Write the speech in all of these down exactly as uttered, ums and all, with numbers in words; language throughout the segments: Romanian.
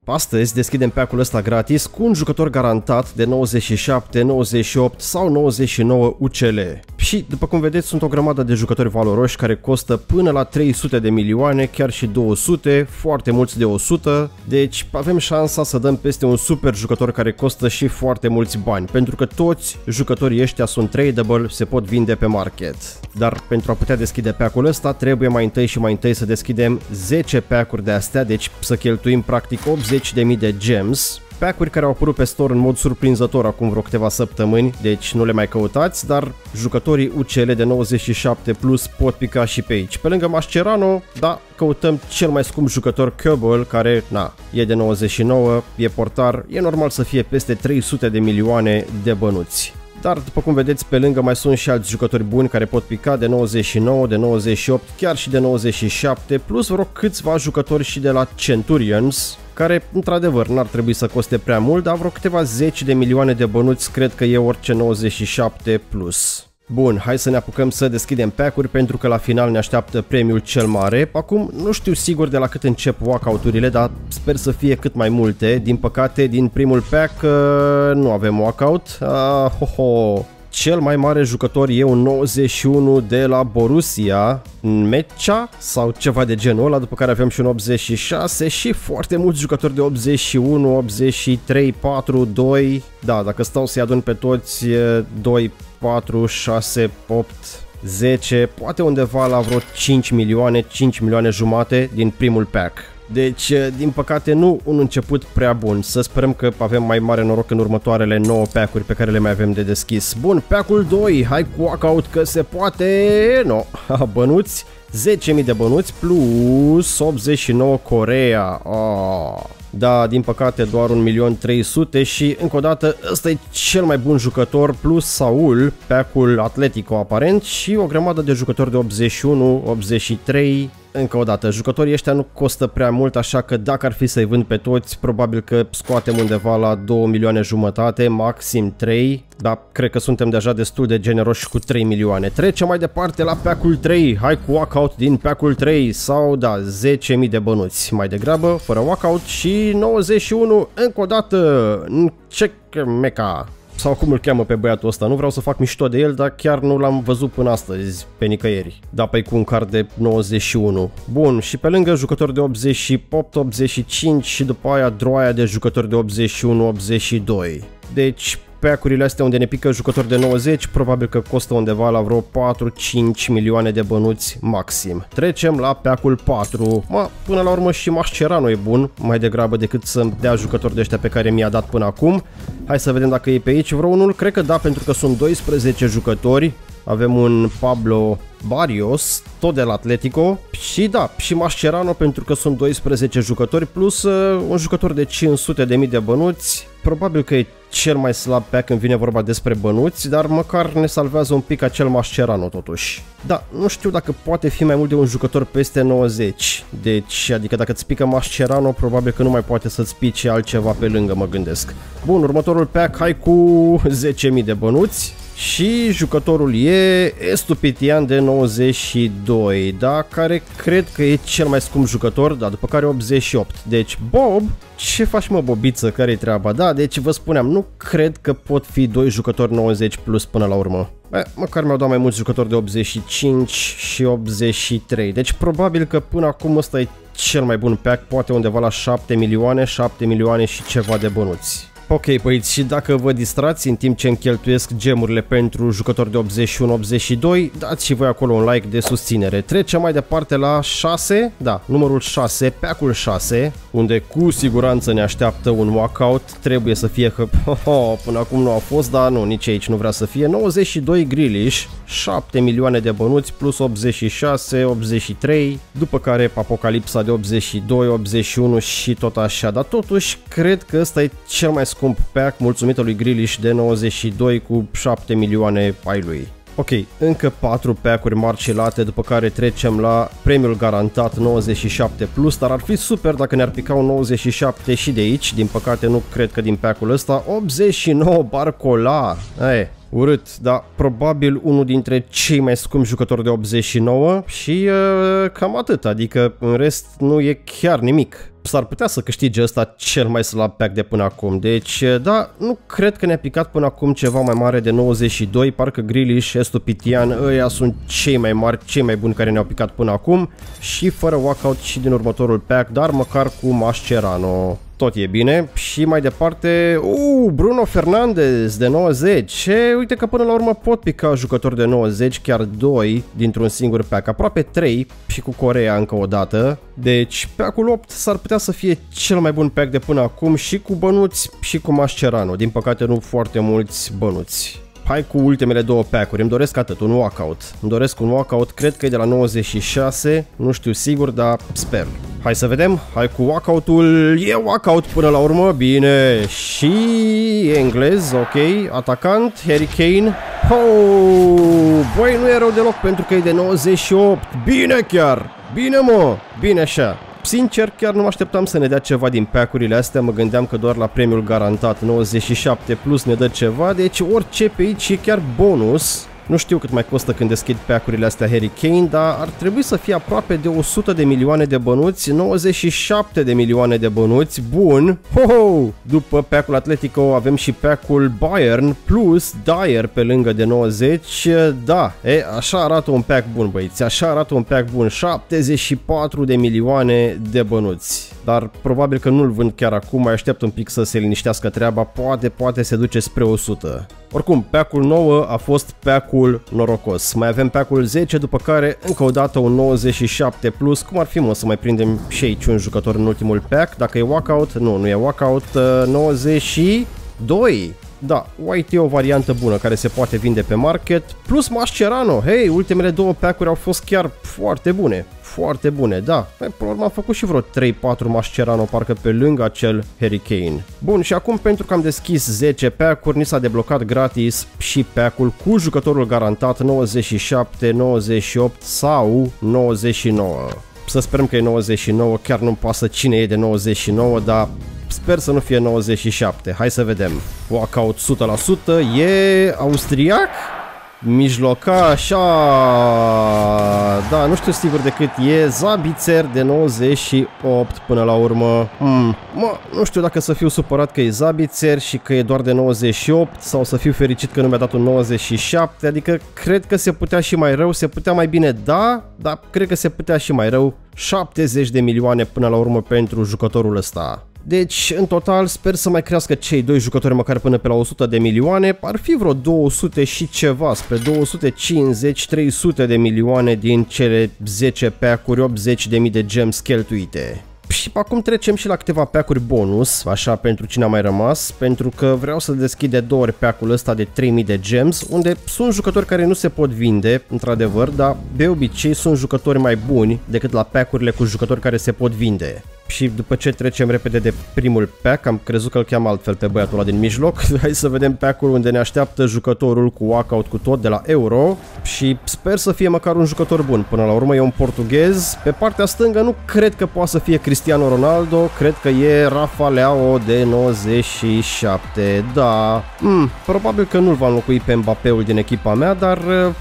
Astăzi deschidem pack-ul ăsta gratis cu un jucător garantat de nouăzeci și șapte, nouăzeci și opt sau nouăzeci și nouă U C L. Și după cum vedeți sunt o grămadă de jucători valoroși care costă până la trei sute de milioane, chiar și două sute, foarte mulți de o sută, deci avem șansa să dăm peste un super jucător care costă și foarte mulți bani, pentru că toți jucătorii ăștia sunt tradable, se pot vinde pe market. Dar pentru a putea deschide pack-ul ăsta trebuie mai întâi și mai întâi să deschidem zece pack-uri de astea, deci să cheltuim practic optzeci de mii de gems. Pack-uri care au apărut pe store în mod surprinzător acum vreo câteva săptămâni, deci nu le mai căutați, dar jucătorii U C L de nouăzeci și șapte plus pot pica și pe aici. Pe lângă Mascherano, da, căutăm cel mai scump jucător Köbel, care, na, e de nouăzeci și nouă, e portar, e normal să fie peste trei sute de milioane de bănuți. Dar după cum vedeți pe lângă mai sunt și alți jucători buni care pot pica de nouăzeci și nouă, de nouăzeci și opt, chiar și de nouăzeci și șapte, plus vreo câțiva jucători și de la Centurions, care într-adevăr n-ar trebui să coste prea mult, dar vreo câteva zeci de milioane de bănuți cred că e orice nouăzeci și șapte plus. Bun, hai să ne apucăm să deschidem pack-uri pentru că la final ne așteaptă premiul cel mare. Acum nu știu sigur de la cât încep walkout-urile, dar sper să fie cât mai multe. Din păcate din primul pack uh, nu avem walkout. Uh, ho, ho. Cel mai mare jucător e un nouăzeci și unu de la Borussia Mecca sau ceva de genul ăla, după care avem și un optzeci și șase și foarte mulți jucători de optzeci și unu, optzeci și trei, patru, doi. Da, dacă stau să-i adun pe toți, doi, patru, șase, opt, zece, poate undeva la vreo cinci milioane, cinci milioane jumate din primul pack. Deci, din păcate, nu un început prea bun. Să sperăm că avem mai mare noroc în următoarele nouă pack-uri pe care le mai avem de deschis. Bun, pack-ul doi, hai cu walkout că se poate. No, bănuți, zece mii de bănuți plus optzeci și nouă Coreea. Oh. Da, din păcate doar un milion trei sute și încă o dată ăsta e cel mai bun jucător plus Saul, pack-ul Atletico aparent și o grămadă de jucători de optzeci și unu, optzeci și trei. Încă o dată, jucătorii ăștia nu costă prea mult, așa că dacă ar fi să-i vând pe toți, probabil că scoatem undeva la două milioane jumătate, maxim trei, dar cred că suntem deja destul de generoși cu trei milioane. Trecem mai departe la pack-ul trei, hai cu walkout din pack-ul trei sau da, zece mii de bănuți, mai degrabă, fără walkout și nouăzeci și unu, încă o dată, ce meca. Sau cum îl cheamă pe băiatul ăsta, nu vreau să fac mișto de el, dar chiar nu l-am văzut până astăzi pe nicăieri. Da, păi cu un card de nouăzeci și unu. Bun, și pe lângă jucători de optzeci și opt, optzeci și cinci și după aia droaia de jucători de optzeci și unu, optzeci și doi. Deci pack-urile astea unde ne pică jucători de nouăzeci, probabil că costă undeva la vreo patru cinci milioane de bănuți maxim. Trecem la pack-ul patru. Mă, până la urmă și Mascherano e bun, mai degrabă decât să-mi dea jucători de ăștia pe care mi-a dat până acum. Hai să vedem dacă e pe aici vreo unul, cred că da, pentru că sunt doisprezece jucători. Avem un Pablo Barrios, tot de la Atletico și da, și Mascherano pentru că sunt doisprezece jucători plus uh, un jucător de cinci sute de mii de bănuți. Probabil că e cel mai slab pack când vine vorba despre bănuți, dar măcar ne salvează un pic acel Mascherano totuși. Da, nu știu dacă poate fi mai mult de un jucător peste nouăzeci, deci adică dacă îți pică Mascherano, probabil că nu mai poate să-ți pice altceva pe lângă, mă gândesc. Bun, următorul pack, hai cu zece mii de bănuți. Și jucătorul e Estupitian de nouăzeci și doi, da, care cred că e cel mai scump jucător, da, după care optzeci și opt. Deci Bob, ce faci mă bobiță, care-i treaba? Da, deci vă spuneam, nu cred că pot fi doi jucători nouăzeci plus până la urmă. Bă, măcar mi-au dat mai mulți jucători de optzeci și cinci și optzeci și trei, deci probabil că până acum ăsta e cel mai bun pack, poate undeva la șapte milioane, șapte milioane și ceva de bănuți. Ok, băieți, și dacă vă distrați în timp ce îmi cheltuiesc gemurile pentru jucători de optzeci și unu, optzeci și doi, dați și voi acolo un like de susținere. Trecem mai departe la șase, da, numărul șase, pack-ul șase, unde cu siguranță ne așteaptă un walkout, trebuie să fie că, oh, până acum nu a fost, dar nu, nici aici nu vrea să fie, nouăzeci și doi Grealish, șapte milioane de bănuți plus optzeci și șase, optzeci și trei, după care Apocalipsa de optzeci și doi, optzeci și unu și tot așa, dar totuși cred că ăsta e cel mai scump pack mulțumită lui Grealish de nouăzeci și doi cu șapte milioane ai lui. Ok, încă patru pack-uri marcilate, după care trecem la premiul garantat nouăzeci și șapte plus, dar ar fi super dacă ne-ar pica un nouăzeci și șapte și de aici, din păcate nu cred că din pack-ul ăsta, optzeci și nouă Barcola, e, urât, dar probabil unul dintre cei mai scumpi jucători de optzeci și nouă și uh, cam atât, adică în rest nu e chiar nimic. s-ar putea să câștige ăsta cel mai slab pack de până acum. Deci, da, nu cred că ne-a picat până acum ceva mai mare de nouăzeci și doi. Parcă Grealish, Estupitian, ăia sunt cei mai mari, cei mai buni care ne-au picat până acum. Și fără walkout și din următorul pack, dar măcar cu Mascherano. Tot e bine. Și mai departe, uh, Bruno Fernandes de nouăzeci. E, uite că până la urmă pot pica jucători de nouăzeci, chiar doi dintr-un singur pack, aproape trei și cu Coreea încă o dată. Deci pack-ul opt s-ar putea să fie cel mai bun pack de până acum și cu bănuți și cu Mascherano. Din păcate nu foarte mulți bănuți. Hai cu ultimele două pack-uri, îmi doresc atât, un walkout. Îmi doresc un walkout, cred că e de la nouăzeci și șase, nu știu sigur, dar sper. Hai să vedem, hai cu walkout-ul, e walkout până la urmă, bine. Și englez, ok, atacant, Harry Kane. Oh, băi, nu e rău deloc pentru că e de nouăzeci și opt, bine chiar, bine mă, bine așa. Sincer, chiar nu mă așteptam să ne dea ceva din pack-urile astea, mă gândeam că doar la premiul garantat nouăzeci și șapte plus ne dă ceva, deci orice pe aici e chiar bonus. Nu știu cât mai costă când deschid pack-urile astea Harry Kane, dar ar trebui să fie aproape de o sută de milioane de bănuți, nouăzeci și șapte de milioane de bănuți, bun. Ho-ho! După pack-ul Atletico avem și pack-ul Bayern plus Dyer pe lângă de nouăzeci, da, e, așa arată un pack bun, băieți, așa arată un pack bun, șaptezeci și patru de milioane de bănuți. Dar probabil că nu-l vând chiar acum, mai aștept un pic să se liniștească treaba, poate, poate se duce spre o sută. Oricum, pack-ul nouă a fost pack-ul norocos. Mai avem pack-ul zece, după care încă o dată un nouăzeci și șapte plus. Cum ar fi, mă, să mai prindem și aici un jucător în ultimul pack? Dacă e walkout, nu, nu e walkout, nouăzeci și doi. Da, White e o variantă bună care se poate vinde pe market. Plus Mascherano, hei, ultimele două pack-uri au fost chiar foarte bune. Foarte bune, da. Până la urmă am făcut și vreo trei patru Mascherano parcă pe lângă acel Harry Kane. Bun, și acum pentru că am deschis zece pack-uri, ni s-a deblocat gratis și pack-ul cu jucătorul garantat nouăzeci și șapte, nouăzeci și opt sau nouăzeci și nouă. Să sperăm că e nouăzeci și nouă, chiar nu-mi pasă cine e de nouăzeci și nouă, dar sper să nu fie nouăzeci și șapte. Hai să vedem. Walkout o sută la sută, e austriac? Mijlocaș, da, nu știu sigur de cât e, Zabitzer de nouăzeci și opt până la urmă. Hmm. Mă, nu știu dacă să fiu supărat că e Zabitzer și că e doar de nouăzeci și opt sau să fiu fericit că nu mi-a dat un nouăzeci și șapte, adică cred că se putea și mai rău, se putea mai bine, da, dar cred că se putea și mai rău. șaptezeci de milioane până la urmă pentru jucătorul ăsta. Deci, în total, sper să mai crească cei doi jucători măcar până pe la o sută de milioane. Ar fi vreo două sute și ceva, spre două sute cincizeci trei sute de milioane din cele zece pack-uri, optzeci de mii de gems cheltuite. Și acum trecem și la câteva pack-uri bonus, așa pentru cine a mai rămas, pentru că vreau să deschid de două ori pack-ul ăsta de trei mii de gems, unde sunt jucători care nu se pot vinde, într-adevăr, dar de obicei sunt jucători mai buni decât la pack-urile cu jucători care se pot vinde. Și după ce trecem repede de primul pack, am crezut că îl cheam altfel pe băiatul ăla din mijloc. Hai să vedem pack-ul unde ne așteaptă jucătorul cu walkout cu tot de la Euro. Și sper să fie măcar un jucător bun. Până la urmă e un portughez. Pe partea stângă nu cred că poate să fie Cristiano Ronaldo. Cred că e Rafa Leao de nouăzeci și șapte. Da, hmm, probabil că nu-l va înlocui pe Mbappé-ul din echipa mea, dar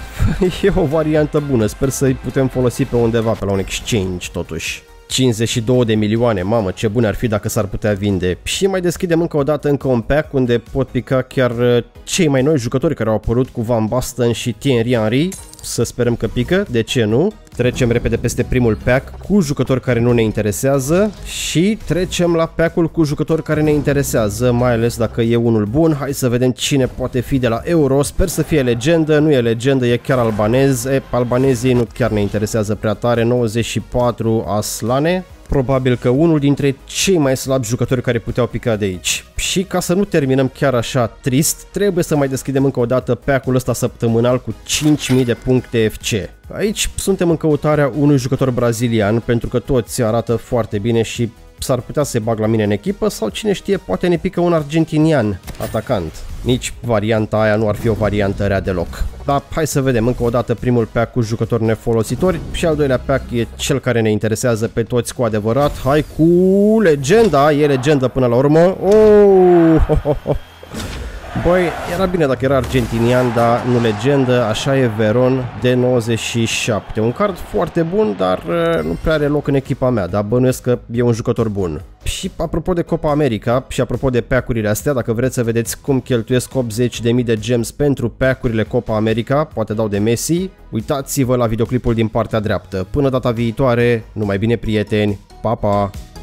e o variantă bună. Sper să-i putem folosi pe undeva, pe la un exchange totuși. cincizeci și două de milioane, mamă, ce bune ar fi dacă s-ar putea vinde. Și mai deschidem încă o dată încă un pack unde pot pica chiar cei mai noi jucători care au apărut cu Van Basten și Thierry Henry. Să sperăm că pică, de ce nu? Trecem repede peste primul pack cu jucători care nu ne interesează și trecem la pack-ul cu jucători care ne interesează, mai ales dacă e unul bun. Hai să vedem cine poate fi de la Euro. Sper să fie legendă, nu e legendă, e chiar albanez. E, albanezii nu chiar ne interesează prea tare, nouăzeci și patru Aslane. Probabil că unul dintre cei mai slabi jucători care puteau pica de aici. Și ca să nu terminăm chiar așa trist, trebuie să mai deschidem încă o dată pack-ul ăsta săptămânal cu cinci mii de puncte F C. Aici suntem în căutarea unui jucător brazilian, pentru că toți arată foarte bine și s-ar putea să se bag la mine în echipă, sau cine știe, poate ne pică un argentinian atacant. Nici varianta aia nu ar fi o variantă rea deloc. Dar hai să vedem încă o dată primul pack cu jucători nefolositori și al doilea pack e cel care ne interesează pe toți cu adevărat. Hai cu legenda, e legendă până la urmă. Oh, ho, ho, ho. Băi, era bine dacă era argentinian, dar nu legendă, așa e Veron de nouăzeci și șapte. Un card foarte bun, dar nu prea are loc în echipa mea, dar bănuiesc că e un jucător bun. Și apropo de Copa America și apropo de pack-urile astea, dacă vreți să vedeți cum cheltuiesc optzeci de mii de gems pentru pack-urile Copa America, poate dau de Messi, uitați-vă la videoclipul din partea dreaptă. Până data viitoare, numai bine prieteni, pa, pa!